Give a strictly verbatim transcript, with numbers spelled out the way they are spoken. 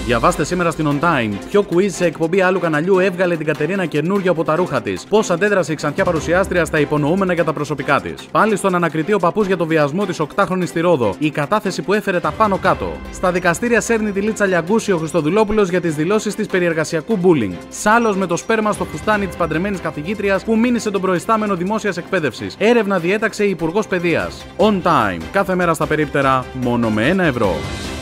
Διαβάστε σήμερα στην On Time. Ποιο quiz σε εκπομπή άλλου καναλιού έβγαλε την Κατερίνα καινούργια από τα ρούχα της. Πώς αντέδρασε η ξανθιά παρουσιάστρια στα υπονοούμενα για τα προσωπικά της. Πάλι στον ανακριτή ο παππούς για το βιασμό της οκτάχρονης στη Ρόδο. Η κατάθεση που έφερε τα πάνω κάτω. Στα δικαστήρια σέρνει τη Λίτσα Λιαγκούση ο Χριστοδουλόπουλος για τις δηλώσεις της περί εργασιακού bullying. Σάλος με το σπέρμα στο φουστάνι της παντρεμένης καθηγήτριας που μήνυσε τον προϊστάμενο δημόσιας εκπαίδευσης. Έρευνα διέταξε η Υπουργός Παιδείας. On Time. Κάθε μέρα στα περίπτερα μόνο με ένα ευρώ.